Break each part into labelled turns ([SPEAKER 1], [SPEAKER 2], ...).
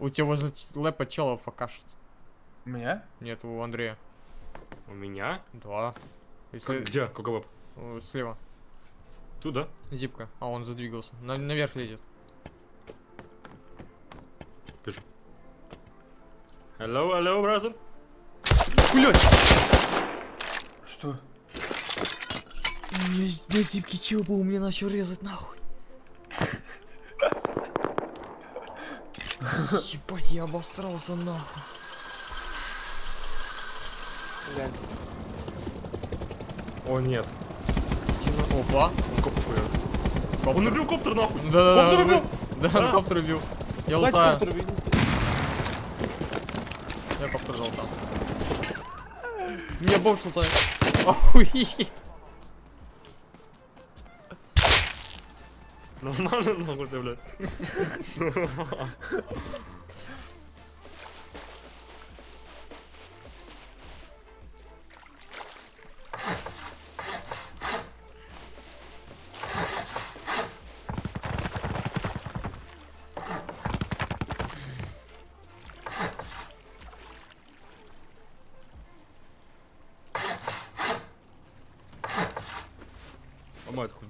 [SPEAKER 1] У тебя возле лэпа чела факашит.
[SPEAKER 2] У меня?
[SPEAKER 1] Нет, у Андрея.
[SPEAKER 3] У меня?
[SPEAKER 1] Да. Если...
[SPEAKER 3] Где? Какой баб?
[SPEAKER 1] Слева.
[SPEAKER 3] Туда?
[SPEAKER 1] Зипка. А, он задвигался. Наверх лезет.
[SPEAKER 3] Бежу. Hello, brother.
[SPEAKER 1] Блять!
[SPEAKER 2] Что?
[SPEAKER 1] На зипке чел был, мне начал резать нахуй. Ебать, я обосрался нахуй.
[SPEAKER 2] Блядь.
[SPEAKER 3] О, нет.
[SPEAKER 1] Опа.
[SPEAKER 3] Он коптер хуярит. Он убил коптер нахуй.
[SPEAKER 1] Да,
[SPEAKER 3] Коптер убил.
[SPEAKER 1] Да, коптер убил. Я
[SPEAKER 2] Хватит
[SPEAKER 1] лутаю.
[SPEAKER 2] коптер, видите?
[SPEAKER 1] Я коптер залутал. Меня бомж лутает. Охуеть.
[SPEAKER 3] Нормально нахуй ты, блядь. Ломает хуй.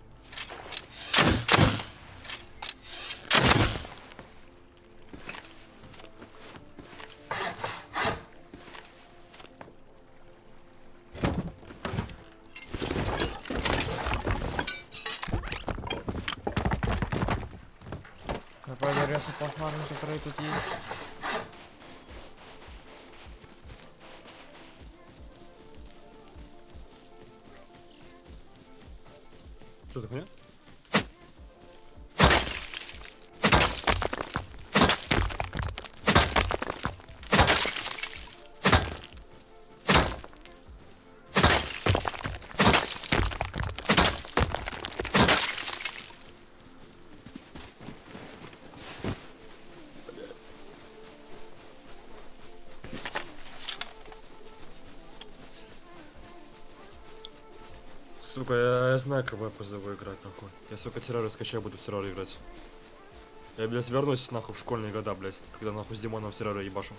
[SPEAKER 1] Я проверился по фарму, которые тут есть.
[SPEAKER 3] Что ты хуйня? Сука, я знаю, кого я позову играть, нахуй. Я, сука, террорию скачаю, буду в террорию играть. Я, блядь, вернусь, нахуй, в школьные года, блядь, когда, нахуй, с Димоном в террорию ебашу.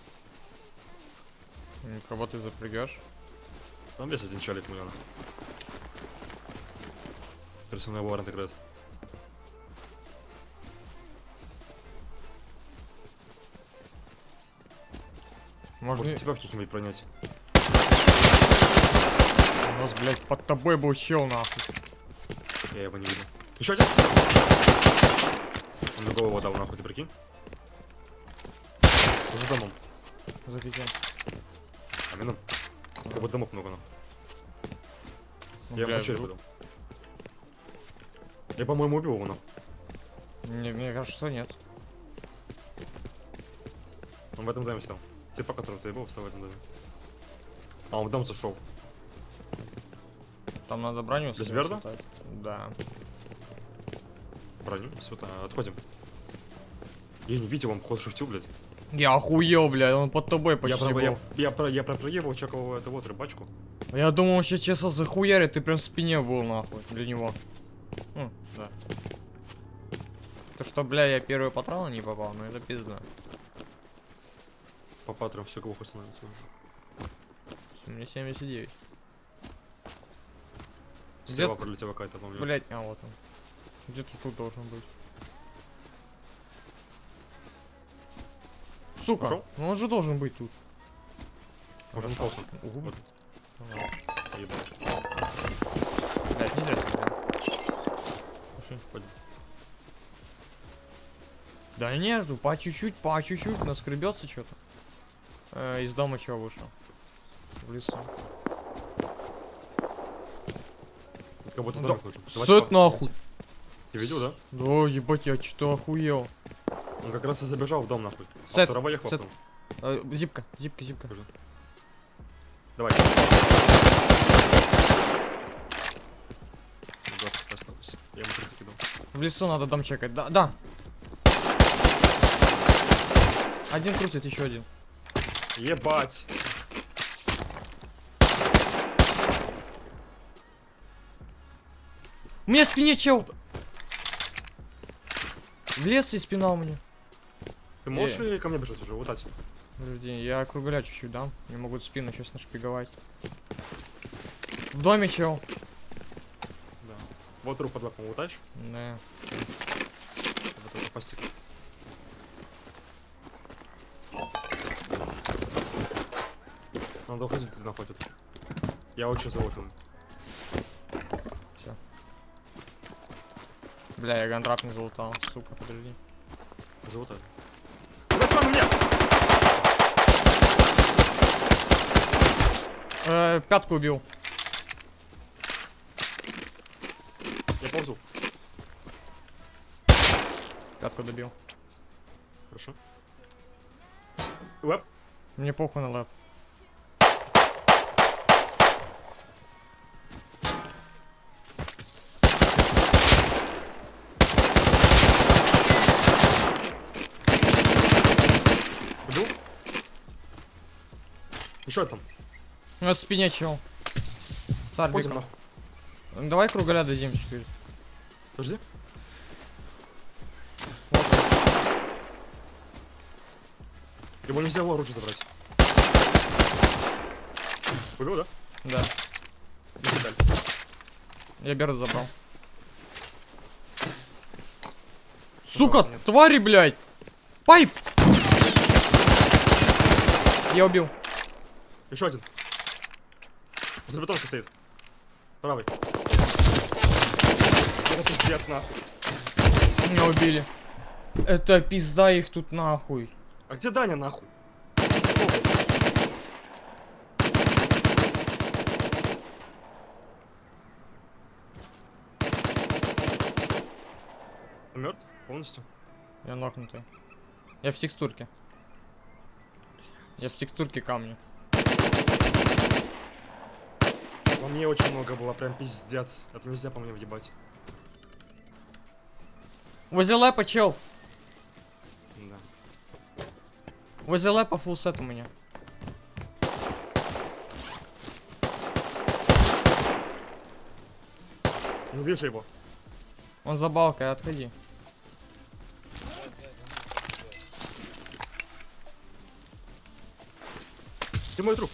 [SPEAKER 1] Кого ты запрягешь?
[SPEAKER 3] Там, блядь, один чалик у меня, нахуй. Персональный Варрант играет. Может, тебя в каких-нибудь пронять?
[SPEAKER 1] У нас, блядь, под тобой был чел, нахуй.
[SPEAKER 3] Я его не видел. Еще один? Он другого дал, нахуй, ты прикинь? За домом.
[SPEAKER 1] За пятем.
[SPEAKER 3] А минут. Вот домов много, нахуй.
[SPEAKER 1] Ну,
[SPEAKER 3] Я ему
[SPEAKER 1] блядь,
[SPEAKER 3] череп
[SPEAKER 1] друг.
[SPEAKER 3] дал. Я, по-моему, убил его, нахуй.
[SPEAKER 1] Мне кажется, что нет.
[SPEAKER 3] Он в этом доме сидел. Типа, которого ты ебал, встал в этом доме. А, он в дом зашел.
[SPEAKER 1] Там надо броню
[SPEAKER 3] Без
[SPEAKER 1] себе
[SPEAKER 3] верда?
[SPEAKER 1] светать. Да.
[SPEAKER 3] Броню, света, отходим. Я не видел, он ход шифтил, блядь.
[SPEAKER 1] Я охуел, блядь, он под тобой
[SPEAKER 3] Я
[SPEAKER 1] почти был.
[SPEAKER 3] проебал чекового это вот рыбачку.
[SPEAKER 1] Я думал, он сейчас честно захуярит, ты прям в спине был, нахуй, для него. Да. То, что, бля, я первый патрон не попал, ну это пизда.
[SPEAKER 3] По патрам все плохо становится.
[SPEAKER 1] Мне 79.
[SPEAKER 3] Слева пролетела какая-то, помню.
[SPEAKER 1] Блять, а вот он. Где-то тут должен быть. Сука,
[SPEAKER 3] Ушел?
[SPEAKER 1] ну он же должен быть тут.
[SPEAKER 3] Может, он ползал.
[SPEAKER 1] Угу.
[SPEAKER 3] Вот. Ебать.
[SPEAKER 1] Блять, нельзя стрелять.
[SPEAKER 3] Пойдем.
[SPEAKER 1] Да нету, по чуть-чуть, наскребется что-то. Из дома чего вышел? В лесу.
[SPEAKER 3] Как будто
[SPEAKER 1] Да.
[SPEAKER 3] домик нужен.
[SPEAKER 1] Сет нахуй.
[SPEAKER 3] Ты видел, да?
[SPEAKER 1] Да, ебать, я что-то охуел.
[SPEAKER 3] Он как раз и забежал в дом, нахуй.
[SPEAKER 1] Сет,
[SPEAKER 3] Второго я
[SPEAKER 1] сет.
[SPEAKER 3] хлопнул.
[SPEAKER 1] Зипка.
[SPEAKER 3] Покажи. Давай. Осталось. Я ему трупы кидал.
[SPEAKER 1] В лесу надо дом чекать. Да. Один крутит, еще один.
[SPEAKER 3] Ебать.
[SPEAKER 1] У меня в спине чел. В лес и спина у меня.
[SPEAKER 3] Ты можешь и ко мне бежать уже, вот так.
[SPEAKER 1] Подожди, я кругаля чуть-чуть дам. Мне могут спину сейчас нашпиговать. В доме чел.
[SPEAKER 3] Да. Вот труп под лапом лутаешь.
[SPEAKER 1] Да.
[SPEAKER 3] Вот это постик. Надо уходить нахуй тут. Я очень залутан.
[SPEAKER 1] Все. Бля, я гантрап не залутал. Сука, подожди.
[SPEAKER 3] Залутай. Братан, мне!
[SPEAKER 1] Пятку убил.
[SPEAKER 3] Я ползу.
[SPEAKER 1] Пятку добил.
[SPEAKER 3] Хорошо. Лэп.
[SPEAKER 1] Мне похуй на лэп.
[SPEAKER 3] Убил? Еще там.
[SPEAKER 1] У нас в спине чел. С
[SPEAKER 3] Ходим
[SPEAKER 1] арбиком.
[SPEAKER 3] нахуй.
[SPEAKER 1] Давай кругаля дадим чуть-чуть.
[SPEAKER 3] Подожди. Его нельзя его оружие забрать. Убил, да?
[SPEAKER 1] Да.
[SPEAKER 3] Иди дальше.
[SPEAKER 1] Я беру забрал. Сука,
[SPEAKER 3] нет.
[SPEAKER 1] твари, блядь! Пайп! Я убил.
[SPEAKER 3] Еще один. За бетонкой стоит. Правый. Это пиздец нахуй.
[SPEAKER 1] Меня убили. Это пизда их тут нахуй.
[SPEAKER 3] А где Даня нахуй? Он мертв? Полностью?
[SPEAKER 1] Я нокнутый. Я в текстурке. Я в текстурке камня.
[SPEAKER 3] Во мне очень много было, прям пиздец. Это нельзя по мне въебать.
[SPEAKER 1] Возле лэпа, чел.
[SPEAKER 3] Да.
[SPEAKER 1] Возле лэпа фулсет у меня.
[SPEAKER 3] Не вижу его.
[SPEAKER 1] Он за балкой, отходи.
[SPEAKER 3] Ты мой труп.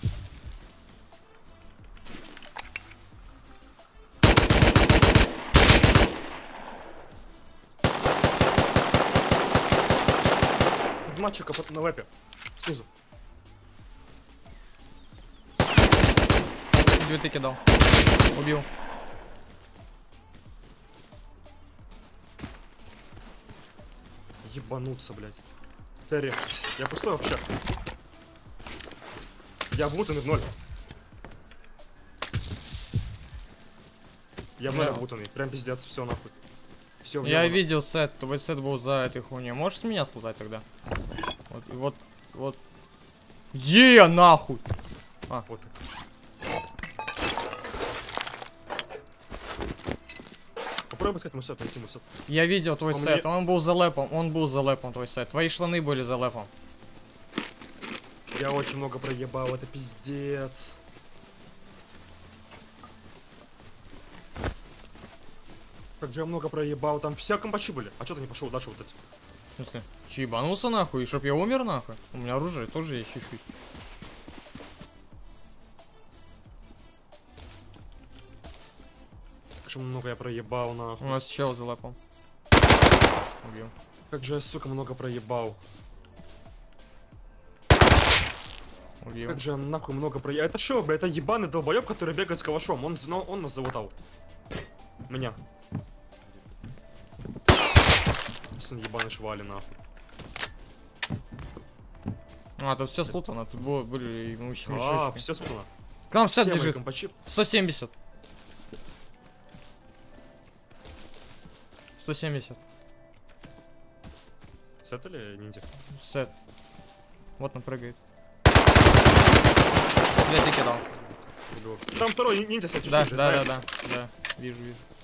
[SPEAKER 3] Из матчика на лэпе. Снизу.
[SPEAKER 1] Две ты кидал. Убил.
[SPEAKER 3] Ебануться, блядь. Терри, я пустой вообще. Я обмутанный в ноль. Я в ноль
[SPEAKER 1] Да.
[SPEAKER 3] обмутанный. Прям пиздец, все нахуй. Все,
[SPEAKER 1] Я видел сет, твой сет был за этой хуйней. Можешь с меня слутать тогда? Вот. Где я нахуй?
[SPEAKER 3] Вот. Попробуй искать мой сет, найти мой сет.
[SPEAKER 1] Я видел твой
[SPEAKER 3] Он
[SPEAKER 1] сет,
[SPEAKER 3] мне-
[SPEAKER 1] он был за лэпом твой сет. Твои шланы были за лэпом.
[SPEAKER 3] Я очень много проебал, это пиздец. Как же я много проебал, там все комбачи были. А что ты не пошел дальше вот эти?
[SPEAKER 1] В смысле? Че, ебанулся нахуй? И чтоб я умер нахуй? У меня оружие тоже есть чуть-чуть.
[SPEAKER 3] Как же много я проебал, нахуй.
[SPEAKER 1] У нас чел за лэпом. Убил.
[SPEAKER 3] Как же я, сука, много проебал.
[SPEAKER 1] Убил.
[SPEAKER 3] Как же я нахуй много проебал. Это шо, бля, это ебаный долбоеб, который бегает с калашом. Он нас залутал. Меня. Сын ебаный швали, нахуй.
[SPEAKER 1] А, тут все слутано, тут были и мужчины.
[SPEAKER 3] А, все спано.
[SPEAKER 1] К нам сет
[SPEAKER 3] Все мои
[SPEAKER 1] бежит.
[SPEAKER 3] компачи.
[SPEAKER 1] 170. 170.
[SPEAKER 3] Сет или ниндзя?
[SPEAKER 1] Сет. Вот он прыгает. Я тебе кидал.
[SPEAKER 3] Убил. Там второй ниндзя сет чуть
[SPEAKER 1] Да,
[SPEAKER 3] ниже,
[SPEAKER 1] да, да,
[SPEAKER 3] да.
[SPEAKER 1] да. Вижу.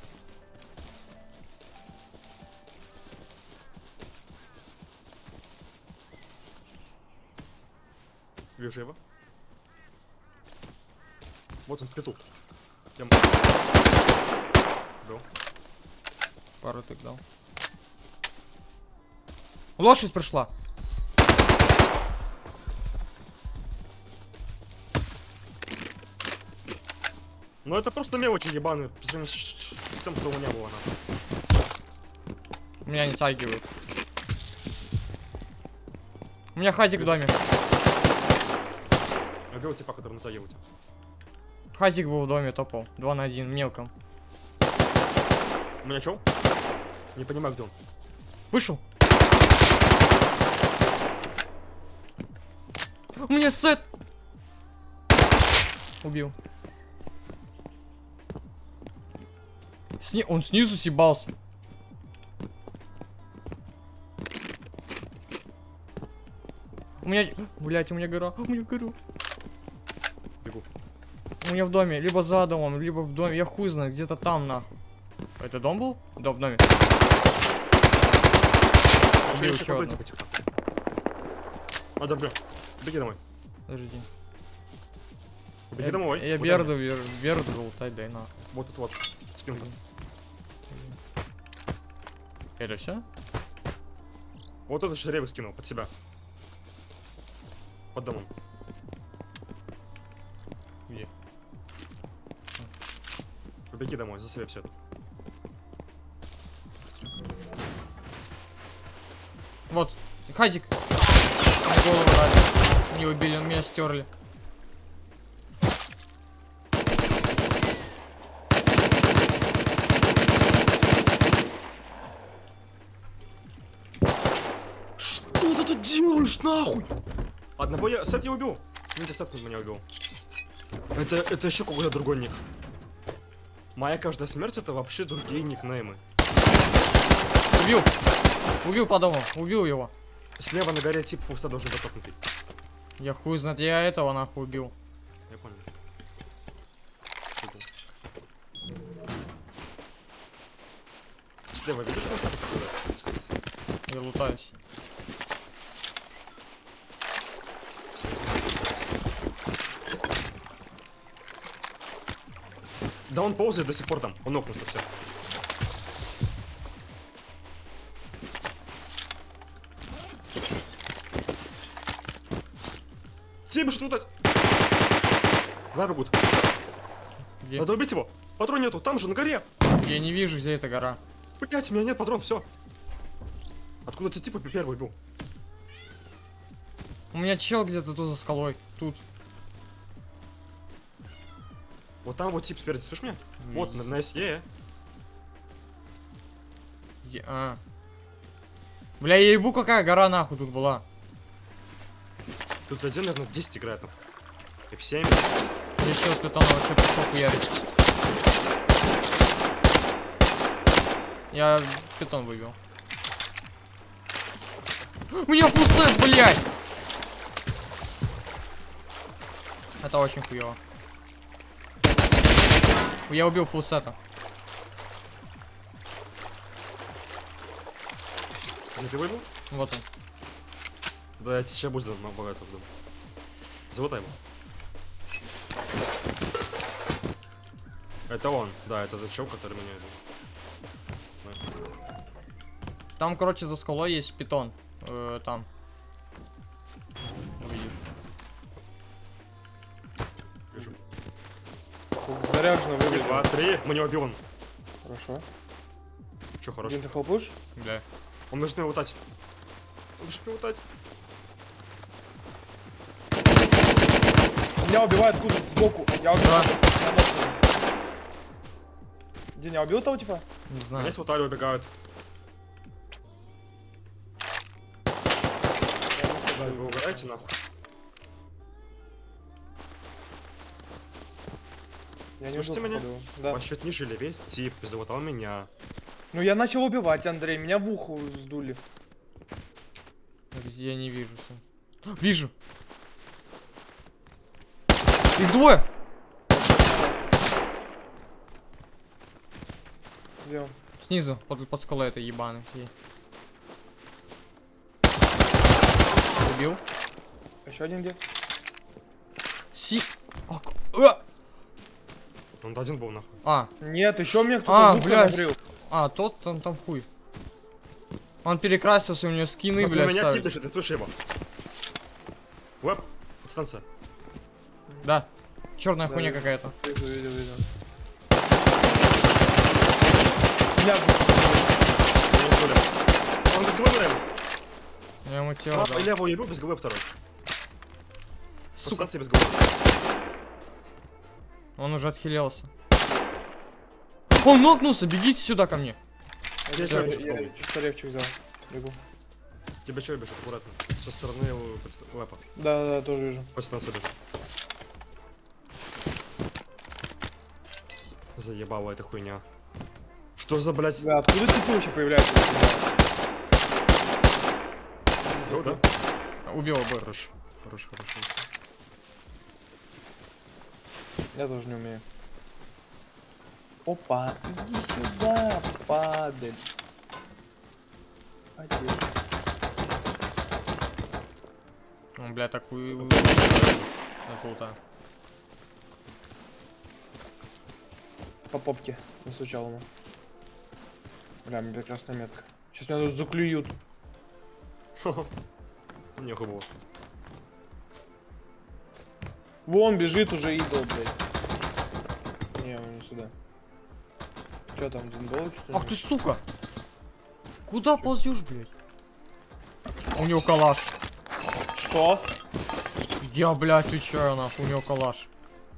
[SPEAKER 3] Вижу его. Вот он в пету. Я... Убил.
[SPEAKER 1] Пару тык дал. Лошадь пришла.
[SPEAKER 3] Ну это просто мелочи ебаные, по сравнению с тем, что у меня было, нахуй.
[SPEAKER 1] Меня не тягивают. У меня хазик в доме.
[SPEAKER 3] Я бил типа, который натягивает.
[SPEAKER 1] Хазик был в доме, топал. 2 на 1, мелком.
[SPEAKER 3] У меня чё? Не понимаю, где он.
[SPEAKER 1] Вышел. У меня сет. Убил. Он снизу съебался. У меня... Блять, у меня гора. У меня гора.
[SPEAKER 3] Бегу.
[SPEAKER 1] У меня в доме. Либо за домом, либо в доме. Я хуй знаю, где-то там, нахуй. Это дом был? Да, в доме. Убил еще одного.
[SPEAKER 3] А, добре. Беги домой.
[SPEAKER 1] Подожди.
[SPEAKER 3] Беги домой.
[SPEAKER 1] Я
[SPEAKER 3] Вот
[SPEAKER 1] берду,
[SPEAKER 3] они.
[SPEAKER 1] берду лутать, дай нахуй.
[SPEAKER 3] Вот тут вот. Скинка.
[SPEAKER 1] Это все?
[SPEAKER 3] Вот этот шеревик скинул под себя. Под домом.
[SPEAKER 1] Где?
[SPEAKER 3] Побеги домой, засыпь все это.
[SPEAKER 1] Вот, хазик. Голову дали. Не убили, меня стерли.
[SPEAKER 3] Что ты тут делаешь, нахуй? Одного я... Сет я убил. Нет, Сет меня убил. Это еще какой-то другой ник. Моя каждая смерть это вообще другие никнеймы.
[SPEAKER 1] Убил. Убил по дому. Убил его.
[SPEAKER 3] Слева на горе тип фукса должен быть топнутый.
[SPEAKER 1] Я хуй знает, я этого нахуй убил.
[SPEAKER 3] Я понял. Слева видишь, что
[SPEAKER 1] Я лутаюсь.
[SPEAKER 3] Да он ползает до сих пор там. Он нокнулся все. Тебе что лутать? Два бегут.
[SPEAKER 1] Где?
[SPEAKER 3] Надо убить его. Патрон нету, там же, на горе.
[SPEAKER 1] Я не вижу, где эта гора.
[SPEAKER 3] Блять, у меня нет патрон, все. Откуда ты типа первый был?
[SPEAKER 1] У меня чел где-то тут за скалой. Тут.
[SPEAKER 3] Вот там вот тип спереди, слышишь меня? Вот, на СЕ.
[SPEAKER 1] А. Бля, я ебу, какая гора нахуй тут была.
[SPEAKER 3] Тут один, наверное, 10 играет там. F7.
[SPEAKER 1] Я чел с питона вообще пришел хуярить. Я питон выбил. У меня фулсет, блядь! Это очень хуёво. Я убил фулсета.
[SPEAKER 3] Где ты выбил?
[SPEAKER 1] Вот он.
[SPEAKER 3] Да, я сейчас буду богато в дом. Завотай его. Это он, да, это тот чел, который меня видел.
[SPEAKER 1] Там, короче, за скалой есть питон. Там. Увидишь.
[SPEAKER 3] Вижу.
[SPEAKER 2] Заряжено выглядит.
[SPEAKER 3] 2, 3, мне убил он.
[SPEAKER 2] Хорошо.
[SPEAKER 3] Че, хороший?
[SPEAKER 2] Где ты хлопуешь?
[SPEAKER 1] Да.
[SPEAKER 3] Он может меня утать. Он может меня утать.
[SPEAKER 2] Меня убивают откуда? Сбоку. Я убил.
[SPEAKER 1] Да.
[SPEAKER 2] Где, я убил того типа?
[SPEAKER 1] Не знаю.
[SPEAKER 3] Здесь вот Али убегают. Да, вы угораете нахуй.
[SPEAKER 2] Я не
[SPEAKER 3] Слушайте
[SPEAKER 2] убил,
[SPEAKER 3] меня?
[SPEAKER 2] походу. Да.
[SPEAKER 3] Вас чуть ниже весь тип завотал меня.
[SPEAKER 2] Ну я начал убивать, Андрей, меня в ухо сдули.
[SPEAKER 1] Я не вижу. Вижу. Их двое.
[SPEAKER 2] Где он?
[SPEAKER 1] Снизу, под скалой это ебаный. Убил.
[SPEAKER 2] Еще один где?
[SPEAKER 3] Он один был нахуй.
[SPEAKER 1] А,
[SPEAKER 2] Нет, еще мне кто-то в ухо
[SPEAKER 1] блядь.
[SPEAKER 2] набрил.
[SPEAKER 1] А, тот там хуй. Он перекрасился, у него скины,
[SPEAKER 3] Смотри,
[SPEAKER 1] блядь,
[SPEAKER 3] меня
[SPEAKER 1] ставят.
[SPEAKER 3] тип дышит, ты слышишь его? Веб, подстанция.
[SPEAKER 1] Да. Черная
[SPEAKER 2] Да,
[SPEAKER 1] хуйня
[SPEAKER 2] вижу.
[SPEAKER 1] какая-то.
[SPEAKER 2] Видел. Меня
[SPEAKER 3] Я не понял. Он без ГВ, наверное.
[SPEAKER 1] Я ему тело дал.
[SPEAKER 3] Левого ебу без ГВ второй.
[SPEAKER 1] Сука,
[SPEAKER 3] Поставьте без ГВ.
[SPEAKER 1] он уже отхилялся. Он нокнулся, бегите сюда ко мне.
[SPEAKER 3] Я
[SPEAKER 2] я
[SPEAKER 3] чё,
[SPEAKER 2] пистолетчик взял. Бегу.
[SPEAKER 3] Тебя чё бежит аккуратно? Со стороны его лэпа.
[SPEAKER 2] Да, тоже вижу.
[SPEAKER 3] По станцию бежит. Заебала эта хуйня. Что за, блядь?
[SPEAKER 2] Да, откуда типы вообще появляются?
[SPEAKER 3] Ну, да?
[SPEAKER 1] Убил бы.
[SPEAKER 3] Хорош. Хорош.
[SPEAKER 2] Я тоже не умею. Опа, иди сюда, падаль. Отец.
[SPEAKER 1] Он, бля, такую... Золото.
[SPEAKER 2] По попке настучал ему. Бля, мне прекрасная метка. Сейчас меня тут заклюют.
[SPEAKER 3] Нехуй было.
[SPEAKER 2] Вон бежит уже идол, блядь. Не, он не сюда. Чё там, Диндол?
[SPEAKER 1] Ах ты, сука! Куда ползешь, блядь? У него калаш.
[SPEAKER 2] Что?
[SPEAKER 1] Я, блядь, отвечаю, нахуй, у него калаш.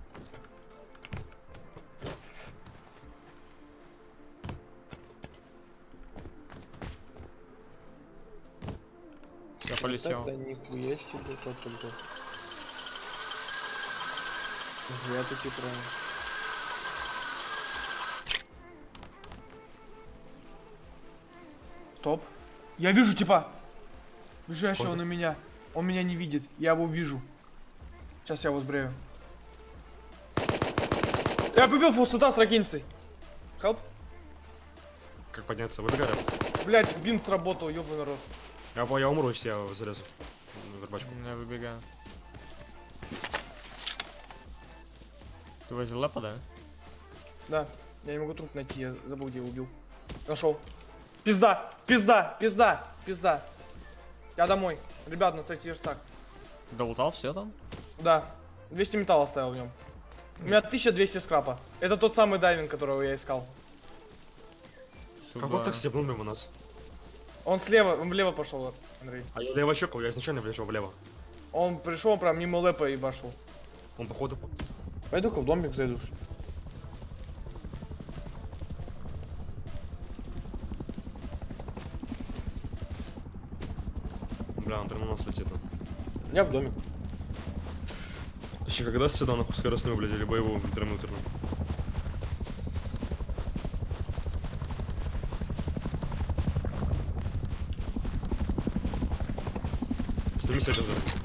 [SPEAKER 1] Я полетел.
[SPEAKER 2] Это нихуя себе, как только. Я таки правильно. Стоп. Я вижу типа. Бежащего на меня. Он меня не видит. Я его вижу. Сейчас я его сбрею. Я побил фулсета с ракинцей. Help.
[SPEAKER 3] Как подняться? Выбегай.
[SPEAKER 2] Блять, бинт сработал, ёбаный рот.
[SPEAKER 3] Я умру, если я залезу в вербачку.
[SPEAKER 1] Я выбегаю. Ты возле лапа, да?
[SPEAKER 2] Да, я не могу труп найти, я забыл, где убил. Нашел. Пизда, пизда, пизда, пизда. Я домой. Ребят, на третий верстак.
[SPEAKER 1] Долутал все там?
[SPEAKER 2] Да, 200 металла оставил в нем. У меня 1200 скрапа. Это тот самый дайвинг, которого я искал.
[SPEAKER 3] Как он так стебнул мимо нас?
[SPEAKER 2] Он слева, он влево пошел, Андрей.
[SPEAKER 3] А я лево щеку, я изначально бежал влево.
[SPEAKER 2] Он пришел прям мимо лэпа и пошел.
[SPEAKER 3] Он походу...
[SPEAKER 2] Пойду-ка в домик зайду.
[SPEAKER 3] Бля, он прям на нас летит.
[SPEAKER 2] Я в домик.
[SPEAKER 3] Еще когда сюда нахуй скоростную, блядь, или боевую интернутерную? Сними с этого.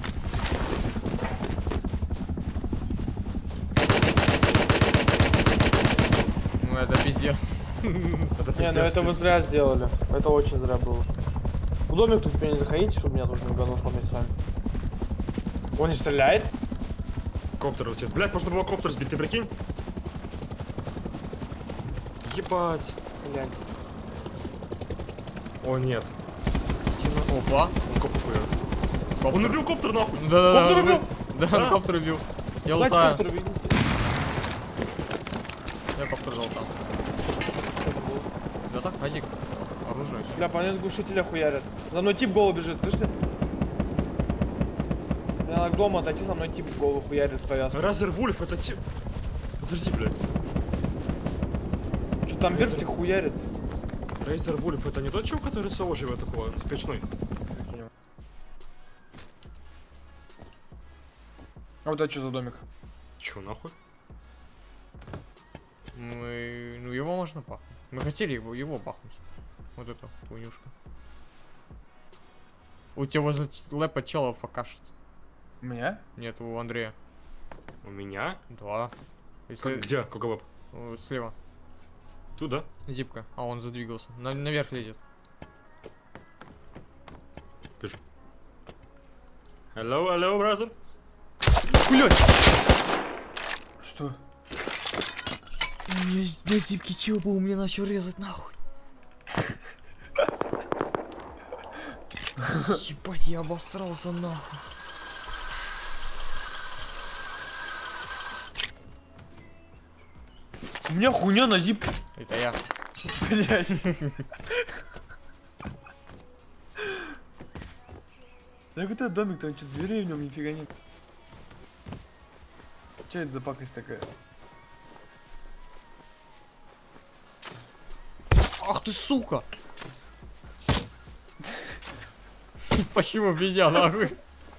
[SPEAKER 1] Ну это пиздец.
[SPEAKER 3] Это
[SPEAKER 2] Не,
[SPEAKER 3] пиздец.
[SPEAKER 2] ну это вы зря сделали. Это очень зря было. В домик тут теперь не заходите, чтобы меня тут не угадал, вместе с вами. Он не стреляет?
[SPEAKER 3] Коптер летит. Блядь, можно было коптер сбить, ты прикинь? Ебать.
[SPEAKER 2] Блять.
[SPEAKER 3] О, нет.
[SPEAKER 1] Опа.
[SPEAKER 3] Он коптер хуярит. Он убил коптер нахуй.
[SPEAKER 1] Да-да-да.
[SPEAKER 2] Коптер убил?
[SPEAKER 1] Да,
[SPEAKER 3] Да.
[SPEAKER 1] он коптер убил. Я
[SPEAKER 2] Блять,
[SPEAKER 1] лутаю.
[SPEAKER 2] коптер, видите?
[SPEAKER 1] Я коптер залутал.
[SPEAKER 2] Что это было?
[SPEAKER 1] Да так, ходик. Оружие.
[SPEAKER 2] Бля, по мне с глушителя хуярят. За мной тип голый бежит, слышите? Мне надо к дому отойти, со мной тип голову хуярит с повязкой.
[SPEAKER 3] Разер Вульф, это тип. Подожди, блядь.
[SPEAKER 2] Что там вертик хуярит?
[SPEAKER 3] Рейзер Вульф это не тот чувак, который СО живет такого, печной.
[SPEAKER 2] А вот это что за домик?
[SPEAKER 3] Чё, нахуй?
[SPEAKER 1] Мы... Ну его можно пахнуть. Мы хотели его пахнуть. Вот эту хуйнюшку. У тебя возле лэпа чела факашит.
[SPEAKER 2] У меня?
[SPEAKER 1] Нет, у Андрея.
[SPEAKER 3] У меня?
[SPEAKER 1] Да. Если...
[SPEAKER 3] Где? Какой баб?
[SPEAKER 1] Слева.
[SPEAKER 3] Туда?
[SPEAKER 1] Зипка. А он задвигался. Наверх лезет.
[SPEAKER 3] Пиши. Hello, brother.
[SPEAKER 1] Блять!
[SPEAKER 2] Что?
[SPEAKER 1] На зипке чел был, мне начал резать нахуй. Ебать, я обосрался нахуй.
[SPEAKER 2] У меня хуйня на зип.
[SPEAKER 1] Это я.
[SPEAKER 2] Блять. Да какой-то домик, там что-то дверей в нем нифига нет. Че это за пакость такая?
[SPEAKER 1] Ах ты сука! Почему меня нахуй?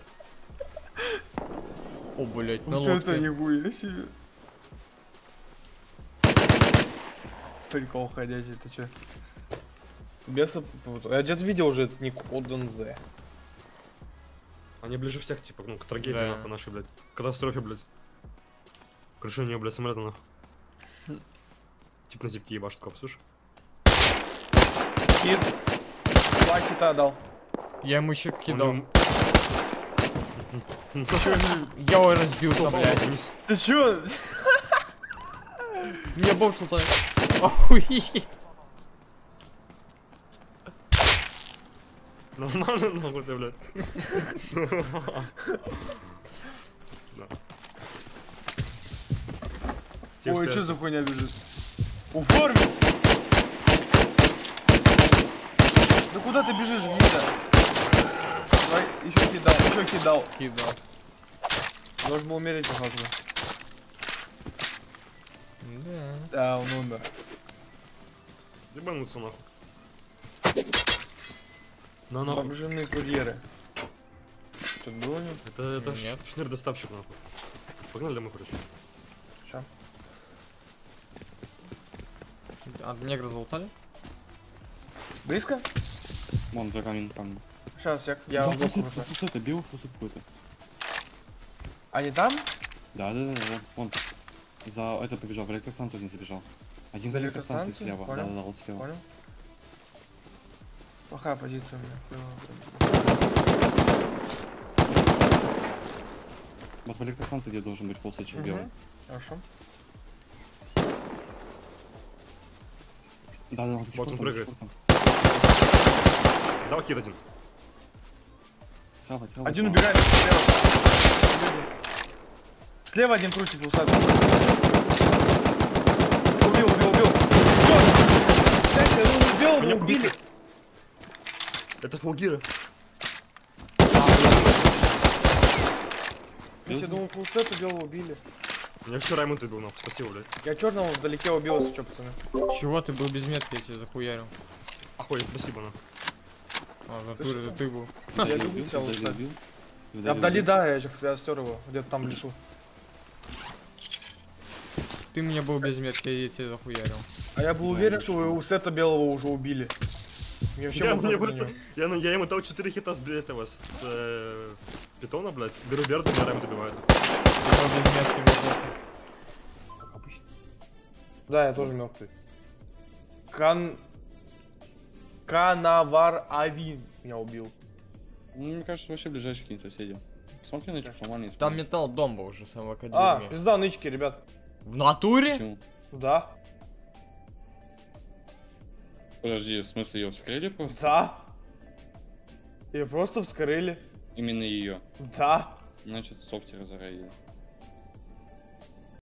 [SPEAKER 1] О, блять, на
[SPEAKER 2] Вот это
[SPEAKER 1] лодке.
[SPEAKER 2] нихуя себе. Прикол ходячий, ты чё? Беса... Я где-то видел уже этот ник Одензе.
[SPEAKER 3] Они ближе всех, типа, ну, к трагедии,
[SPEAKER 1] Да.
[SPEAKER 3] нахуй, нашей, блядь. Катастрофе, блядь. Крушение, блядь, самолета, нахуй. Типа на зипки ебашут коп, слышь?
[SPEAKER 2] Кид. 2 кита дал.
[SPEAKER 1] Я ему еще кидал.
[SPEAKER 3] Он им-
[SPEAKER 1] Я его разбился,
[SPEAKER 3] Упал
[SPEAKER 1] блядь.
[SPEAKER 3] вниз.
[SPEAKER 2] Ты чё?
[SPEAKER 1] Мне бог шутает. Охуеть.
[SPEAKER 3] Нормально, нахуй ты, блядь. Да. Тех
[SPEAKER 2] Ой,
[SPEAKER 3] пять.
[SPEAKER 2] что за хуйня бежит? Уформил! Да куда ты бежишь, гнида? Давай, еще кидал.
[SPEAKER 1] Кидал.
[SPEAKER 2] Должен был умереть, по факту.
[SPEAKER 1] Да.
[SPEAKER 2] Да, он умер.
[SPEAKER 3] Ебануться, нахуй. На, нахуй.
[SPEAKER 2] Бомжиные курьеры. Тут было нет?
[SPEAKER 3] Это
[SPEAKER 1] Нет.
[SPEAKER 3] шныр-доставщик, нахуй. Погнали домой, короче.
[SPEAKER 2] Ща.
[SPEAKER 1] А негра залутали?
[SPEAKER 2] Близко?
[SPEAKER 4] Вон, за камень там.
[SPEAKER 2] Сейчас, я в блоку уже.
[SPEAKER 4] Это белый фусет какой-то.
[SPEAKER 2] Они там?
[SPEAKER 4] Да, вон. За это побежал, в электростанцию не забежал. Один
[SPEAKER 2] За
[SPEAKER 4] в электростанции
[SPEAKER 2] электростанцию?
[SPEAKER 4] слева.
[SPEAKER 2] Понял.
[SPEAKER 4] Да, вот слева.
[SPEAKER 2] Понял? Плохая позиция у меня.
[SPEAKER 4] Вот в электростанции, где должен быть полсачек
[SPEAKER 2] Мгм.
[SPEAKER 4] белый.
[SPEAKER 2] Хорошо.
[SPEAKER 4] Да, он
[SPEAKER 3] Вот он прыгает.
[SPEAKER 4] там.
[SPEAKER 3] Давай кид один.
[SPEAKER 4] Слева.
[SPEAKER 2] Один убегает слева. Слева один крутит усадку. Убил. Убил,
[SPEAKER 3] Меня
[SPEAKER 2] убили.
[SPEAKER 3] Это фулгиры.
[SPEAKER 2] Я думал, фулсет убил, убили.
[SPEAKER 3] Меня все Раймонд убил, нахуй. Спасибо, блядь.
[SPEAKER 2] Я черного вдалеке убил, если что, пацаны.
[SPEAKER 1] Чего ты был без метки, я тебя захуярил?
[SPEAKER 3] Охуй, спасибо, нахуй.
[SPEAKER 1] А, в натуре это ты был.
[SPEAKER 2] Я
[SPEAKER 4] Я
[SPEAKER 2] любил
[SPEAKER 4] убил,
[SPEAKER 2] себя
[SPEAKER 4] вдали
[SPEAKER 2] лучше.
[SPEAKER 4] убил.
[SPEAKER 2] Я вдали, да, я стер его, где-то там в лесу.
[SPEAKER 1] Ты мне был без метки, я тебя захуярил.
[SPEAKER 2] А я был уверен, что вы у Сета Белого уже убили. Мне вообще
[SPEAKER 3] Я,
[SPEAKER 2] было
[SPEAKER 3] мне
[SPEAKER 2] пофиг на
[SPEAKER 3] просто,
[SPEAKER 2] него.
[SPEAKER 3] я ему дал 4 хита с, блядь, этого, с питона, блядь. Беру Берда, меня Раймонд убивает.
[SPEAKER 1] Ты был без метки, мне похуй.
[SPEAKER 2] Как обычно. Да, я тоже мертвый. Канавар Ави меня убил.
[SPEAKER 4] Ну, мне кажется, вообще ближайшие какие-нибудь соседи. Смотри на этих нормальные.
[SPEAKER 1] Там металл дом был уже сам в
[SPEAKER 2] А,
[SPEAKER 1] академии.
[SPEAKER 2] пизда, нычки, ребят.
[SPEAKER 1] В натуре?
[SPEAKER 4] Почему?
[SPEAKER 2] Да,
[SPEAKER 4] Подожди, в смысле ее вскрыли просто?
[SPEAKER 2] да. Ее просто вскрыли.
[SPEAKER 4] Именно ее.
[SPEAKER 2] Да.
[SPEAKER 4] Значит, софтера заразили.